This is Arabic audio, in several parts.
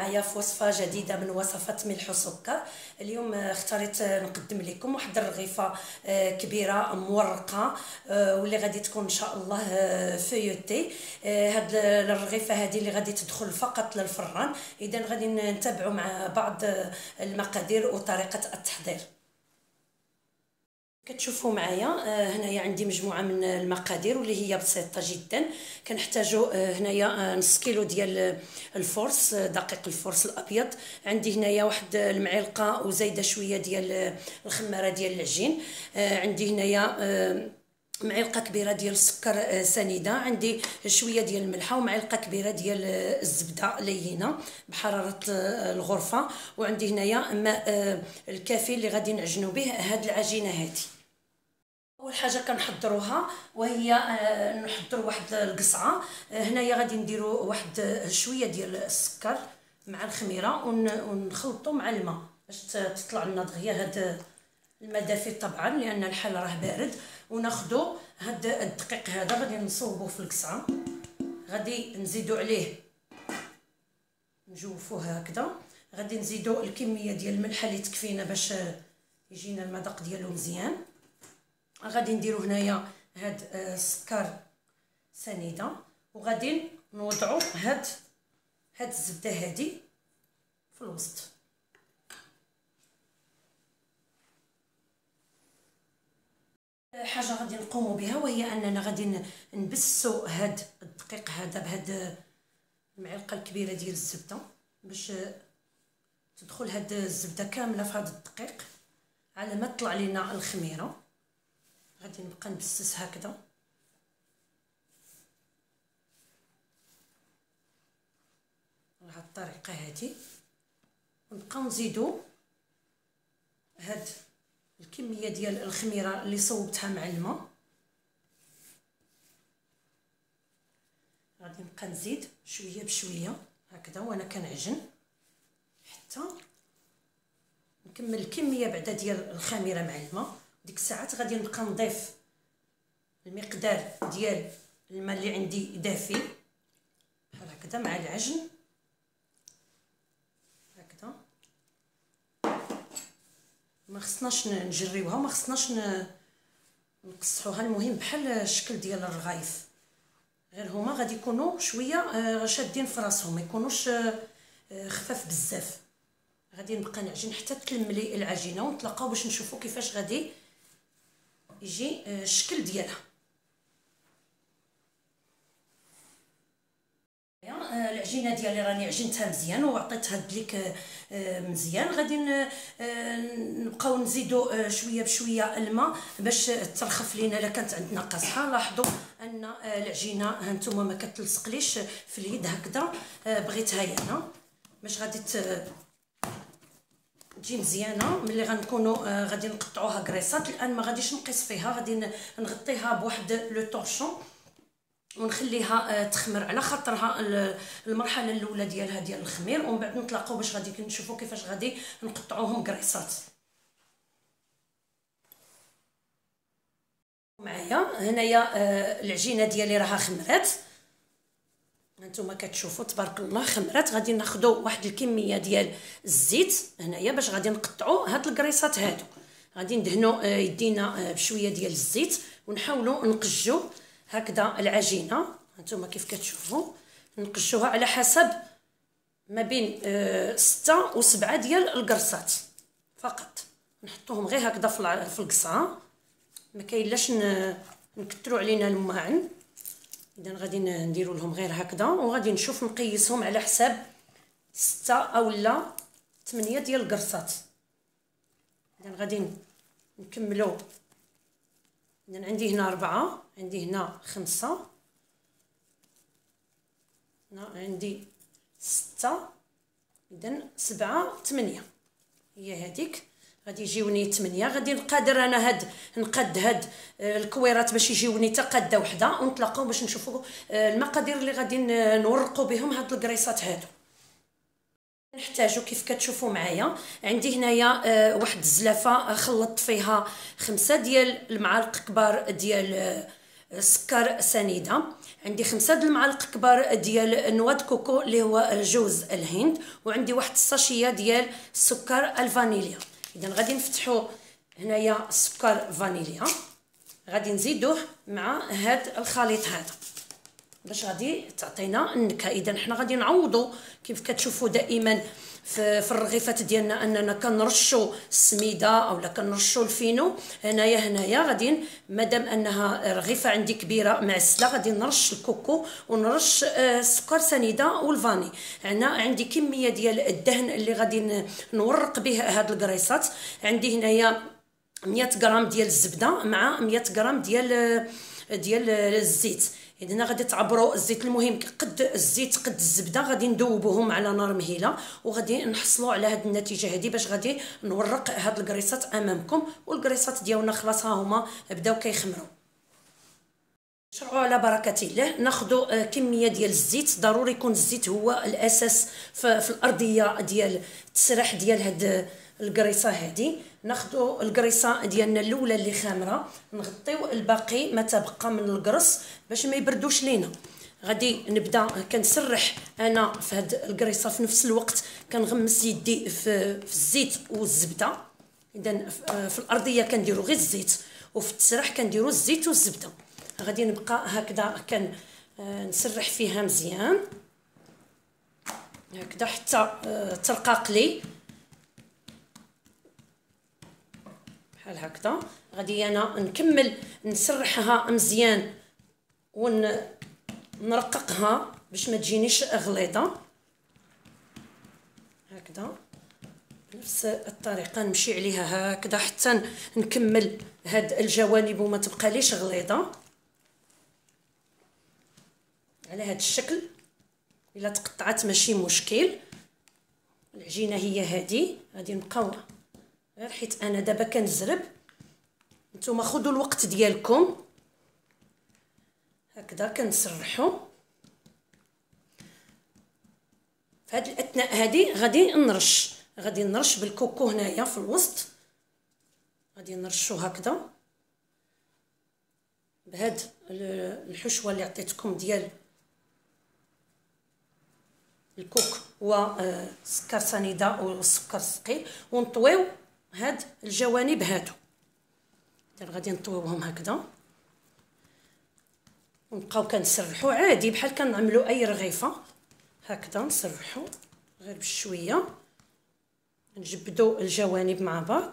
معايا في وصفه جديده من وصفات ملح وسكر. اليوم اختاريت نقدم لكم واحد الرغيفه كبيره مورقه، واللي غادي تكون ان شاء الله فيوتي. هاد الرغيفه هذه اللي غادي تدخل فقط للفران. اذا غادي نتابعوا مع بعض المقادير وطريقه التحضير. كتشوفوا معايا هنايا عندي مجموعه من المقادير واللي هي بسيطه جدا. كنحتاجوا هنايا نص كيلو ديال الفورس، دقيق الفورس الابيض. عندي هنايا واحد المعلقه وزايده شويه ديال الخماره ديال العجين. عندي هنايا معلقه كبيره ديال السكر سنيده. عندي شويه ديال الملحه ومعلقه كبيره ديال الزبده لينه بحراره الغرفه. وعندي هنايا الماء الكافي اللي غادي نعجنوا به هاد العجينه هذه. اول حاجه كنحضروها وهي نحضروا واحد القصعه. هنايا غادي نديروا واحد شويه ديال السكر مع الخميره ونخلطوا مع الماء باش تطلع لنا دغيا هاد الماء دافي طبعا لان الحال راه بارد. وناخذوا هاد الدقيق هذا غادي نصوبوه في القصعه، غادي نزيدوا عليه نجوفوه هكذا. غادي نزيدوا الكميه ديال الملح اللي تكفينا باش يجينا المذاق ديالو مزيان. غادي نديروا هنايا هاد السكر سنيده وغادي نوضعوا هاد الزبده هذه في الوسط. حاجه غادي نقوموا بها وهي اننا غادي نبسوا هاد الدقيق هذا بهاد المعلقه الكبيره ديال الزبده باش تدخل هاد الزبده كامله في هاد الدقيق على ما تطلع لنا الخميره. غادي نبقى نبسس هكذا بهاد الطريقه هذه، ونبقاو نزيدوا هاد الكميه ديال الخميره اللي صوبتها مع الماء. غادي نبقى نزيد شويه بشويه هكذا وانا كنعجن حتى نكمل الكميه بعدا ديال الخميره مع الماء. ديك الساعات غادي نبقى نضيف المقدار ديال الماء اللي عندي دافي بحال هكذا مع العجن هكذا. ما خصناش نجريوها وما خصناش نقصحوها، المهم بحال الشكل ديال الرغايف، غير هما غادي يكونوا شويه شادين في راسهم، ما يكونوش خفاف بزاف. غادي نبقى نعجن حتى تكملي العجينه ونتلاقاو باش نشوفوا كيفاش غادي يجي الشكل ديالها. العجينه ديالي راني عجنتها مزيان وعطيتها دليك مزيان. غادي نبقاو نزيدوا شويه بشويه الماء باش ترخف لينا. الا كانت عندنا قاصحه لاحظوا ان العجينه هانتوما ما كتلصقليش في اليد هكذا، بغيتها انا باش غادي تجي مزيانه. ملي غنكونوا غادي نقطعوها كريسات، الان ما غاديش نقيس فيها، غادي نغطيها بواحد لو طورشون ونخليها تخمر على خاطرها المرحله الاولى ديالها ديال الخمير، ومن بعد نطلقوا باش غادي نشوفوا كيفاش غادي نقطعوهم كريسات. معايا هنايا العجينه ديالي راها خمرات، هانتوما كتشوفوا تبارك الله خمرات. غادي ناخذوا واحد الكميه ديال الزيت هنايا باش غادي نقطعوا هاد الكريسات هادو. غادي ندهنوا يدينا بشويه ديال الزيت ونحاولوا نقجوا هكذا العجينه. هانتوما كيف كتشوفوا نقجوها على حسب ما بين 6 و 7 ديال القرصات فقط. نحطوهم غير هكذا في القصعه، ما كاينلاش نكثروا علينا الماعن. اذا غادي نديروا لهم غير هكذا وغادي نشوف نقيسهم على حساب 6 او لا 8 ديال القرصات. اذا غادي نكملوا. اذا عندي هنا 4، عندي هنا 5، هنا عندي 6، اذا 7 8 هي هذيك. غادي يجيوني 8. غادي نقادر انا نقاد هاد الكويرات باش يجيوني حتى قاده وحده، ونتلاقاو باش نشوفوا المقادير اللي غادي نورقوا بهم هاد الكريسات هادو. نحتاجو كيف كتشوفوا معايا عندي هنايا واحد الزلافه خلطت فيها 5 ديال المعالق كبار ديال سكر سنيده، عندي 5 المعالق كبار ديال نواه كوكو اللي هو جوز الهند، وعندي واحد الساشيه ديال السكر الفانيليا. اذا غادي نفتحوا هنايا السكر فانيليا، غادي نزيدوه مع هذا الخليط هذا باش غادي تعطينا النكهه. اذا حنا غادي نعوضوا كيف كتشوفوا دائما في الرغيفات ديالنا اننا كنرشوا السميده اولا كنرشوا الفينو. هنايا غادي مادام انها رغيفه عندي كبيره معسله غادي نرش الكوكو ونرش السكر سنيده والفاني. هنا عندي كميه ديال الدهن اللي غادي نورق به هاد الكريسات. عندي هنايا 100 غرام ديال الزبده مع 100 غرام ديال الزيت. اذا غادي تعبروا الزيت، المهم قد الزيت قد الزبده غادي ندوبوهم على نار مهيله وغادي نحصلوا على هذه النتيجه هذه باش غادي نورق هاد الكريسات امامكم. والكريسات ديالنا خلاص ها هما بداو كيخمروا. نشرعوا على بركه الله. ناخذوا كميه ديال الزيت، ضروري يكون الزيت هو الاساس في الارضيه ديال التسرح ديال هاد الكريسه هذه. ناخذوا الكريسه ديالنا الاولى اللي خامره، نغطيو الباقي ما تبقى من الكرس باش ما يبردوش لينا. غادي نبدا كنسرح انا في هاد الكريسه في نفس الوقت كنغمس يدي في الزيت والزبده. اذا في الارضيه كنديروا غير الزيت وفي التسرح كنديروا الزيت والزبده. غادي نبقى هكذا نسرح فيها مزيان هكذا حتى ترقاق لي بحال هكذا. غادي انا نكمل نسرحها مزيان ونرققها باش ما تجينيش غليظه هكذا. بنفس الطريقه نمشي عليها هكذا حتى نكمل هاد الجوانب وما تبقى ليش غليظه على هاد الشكل. الا تقطعت ماشي مشكل. العجينه هي هذه. غادي نبقاو غير حيت انا دابا كنزرب، نتوما خذوا الوقت ديالكم هكذا. كنسرحوا في هذه الاثناء هذه غادي نرش بالكوكو هنايا في الوسط. غادي نرشو هكذا بهاد الحشوه اللي عطيتكم ديال الكوك والسكر سنيده والسكر الثقيل، ونطويو هاد الجوانب هادو. غادي نطويوهم هكذا ونبقاو كنسرحوا عادي بحال كنعملوا اي رغيفه هكذا. نسرحوا غير بشويه، نجبدوا الجوانب مع بعض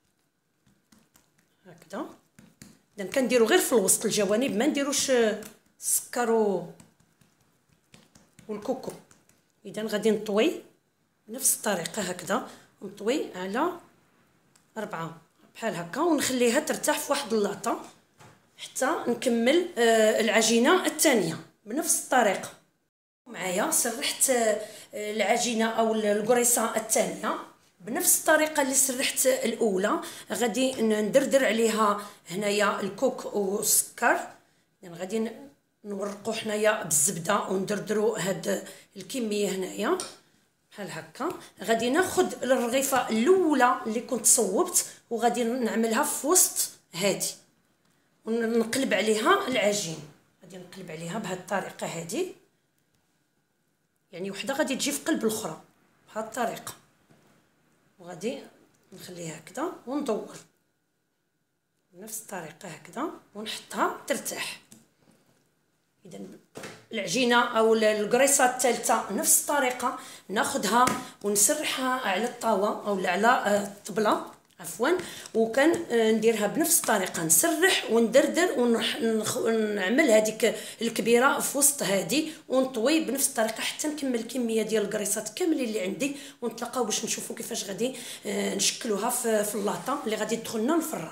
هكذا. اذا كنديروا غير في الوسط الجوانب، ما نديروش السكر والكوكو. اذا غادي نطوي بنفس الطريقه هكذا، نطوي على 4 بحال هكا ونخليها ترتاح في واحد اللاطه حتى نكمل العجينه الثانيه بنفس الطريقه. معايا سرحت العجينه او الكريسه الثانيه بنفس الطريقه اللي سرحت الاولى. غادي ندردر عليها هنايا الكوك والسكر. يعني غادي نورقوا حنايا بالزبده وندردروا هاد الكميه هنايا بحال هكا. غادي ناخذ الرغيفه الاولى اللي كنت صوبت وغادي نعملها في وسط هادي ونقلب عليها العجين. غادي نقلب عليها بهذه الطريقه هذه، يعني وحده غادي تجي في قلب الاخرى بهذه الطريقه. وغادي نخليها هكذا وندور بنفس الطريقه هكذا ونحطها ترتاح. اذا العجينه او الكريسه الثالثه نفس الطريقه، ناخذها ونسرحها على الطاوه او على الطبله عفوا، نديرها بنفس الطريقه، نسرح وندردر ونعمل هذيك الكبيره في وسط هذه ونطوي بنفس الطريقه حتى نكمل الكميه ديال الكريسات كاملين اللي عندي. ونتلاقاو باش نشوفوا كيفاش غادي نشكلوها في اللاطه اللي غادي تدخلنا الفران.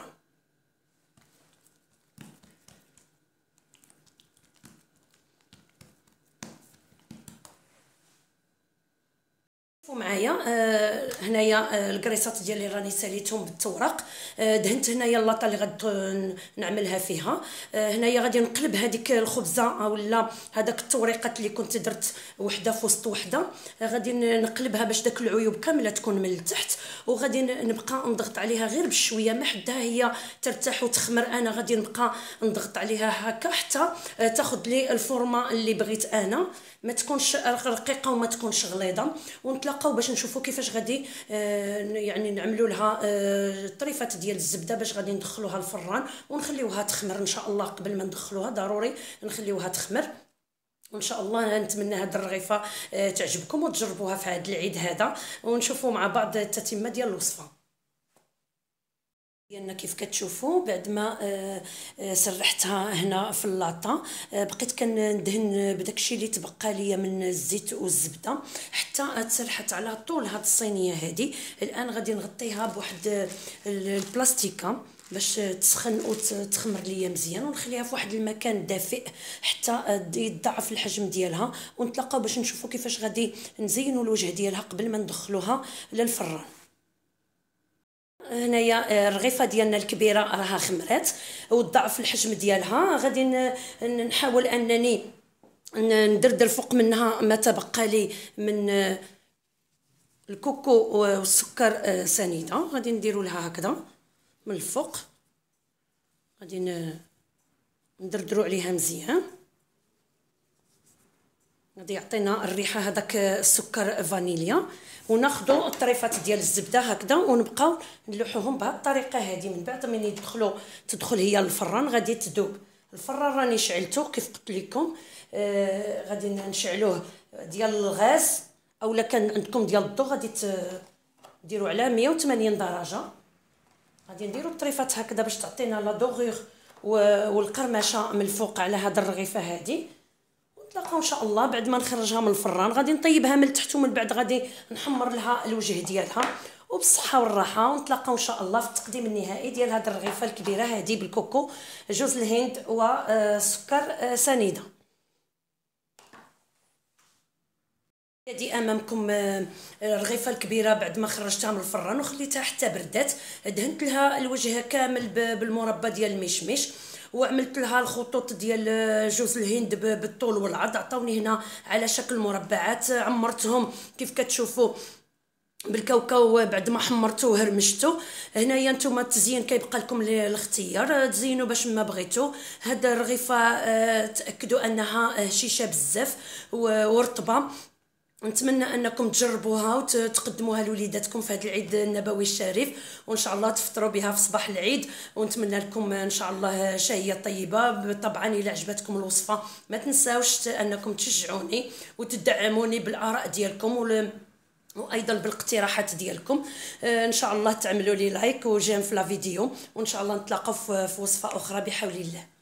معايا هنايا الكريسات ديالي راني ساليتهم بالتوراق. دهنت هنايا اللاطه اللي نعملها فيها. هنايا غادي نقلب هذيك الخبزه ولا هذاك التوريقات اللي كنت درت وحده في وسط وحده، غادي نقلبها باش داك العيوب كامله تكون من التحت، وغادي نبقى نضغط عليها غير بشويه ما حدها هي ترتاح وتخمر. انا غادي نبقى نضغط عليها هكا حتى تاخذ لي الفورمه اللي بغيت انا، ما تكونش رقيقه وما تكونش غليظه. ونتلاقاو باش نشوفوا كيفاش غادي يعني نعملوا لها طريفات ديال الزبده باش غادي ندخلوها الفران ونخليوها تخمر ان شاء الله. قبل ما ندخلوها ضروري نخليوها تخمر، وان شاء الله نتمنى هاد الرغيفه تعجبكم وتجربوها في هذا العيد هذا، ونشوفوا مع بعض التتمه ديال الوصفه ديالنا. كيف كتشوفوا بعد ما سرحتها هنا في اللاطه، بقيت كندهن بداكشي اللي تبقى ليا من الزيت والزبده حتى تسرحت على طول هاد الصينيه هذه. الان غادي نغطيها بواحد البلاستيكه باش تسخن وتخمر ليا مزيان، ونخليها في واحد المكان دافئ حتى يتضاعف الحجم ديالها. ونتلاقاو باش نشوفوا كيفاش غادي نزينوا الوجه ديالها قبل ما ندخلوها للفران. هنايا الرغيفه ديالنا الكبيره راها خمرات وضاعف الحجم ديالها. غادي نحاول انني ندردر فوق منها ما تبقى لي من الكوكو والسكر سنيده، غادي نديروا لها هكذا من الفوق، غادي ندردروا عليها مزيان. غادي يعطينا الريحه هذاك السكر فانيليا. وناخذوا الطريفات ديال الزبده هكذا ونبقاو نلوحوهم بهذه الطريقه هذه. من بعد من تدخل هي الفران غادي تذوب. الفران راني شعلته كيف قلت لكم، غادي نشعلوه ديال الغاز اولا كان عندكم ديال الضو، غادي ديروا على 180 درجه. غادي نديروا الطريفات هكذا باش تعطينا لا دوغور والقرمشه من الفوق على هذه الرغيفه هذه. نتلاقاو ان شاء الله بعد ما نخرجها من الفران. غادي نطيبها من التحت ومن بعد غادي نحمر لها الوجه ديالها وبالصحه والراحه. ونتلاقاو ان شاء الله في التقديم النهائي ديال هذه الرغيفه الكبيره هذه بالكوكو جوز الهند وسكر سنيده. هذه امامكم الرغيفه الكبيره بعد ما خرجتها من الفران وخليتها حتى بردات. دهنت لها الوجه كامل بالمربى ديال المشمش، وعملت لها الخطوط ديال جوز الهند بالطول والعرض، عطاوني هنا على شكل مربعات. عمرتهم كيف كتشوفوا بالكاوكاو بعد ما حمرتو وهرمشتو. هنايا نتوما التزيين كيبقى لكم الاختيار، تزينوا باش ما بغيتو. هاد الرغيفه تاكدوا انها هشيشه بزاف ورطبه. نتمنى انكم تجربوها وتقدموها لوليداتكم في هذا العيد النبوي الشريف، وان شاء الله تفطروا بها في صباح العيد. ونتمنى لكم ان شاء الله شهيه طيبه. طبعا الى عجبتكم الوصفه ما تنساوش انكم تشجعوني وتدعموني بالاراء ديالكم وايضا بالاقتراحات ديالكم. ان شاء الله تعملوا لي لايك وجيم في لا فيديو، وان شاء الله نتلاقاو في وصفه اخرى بحول الله.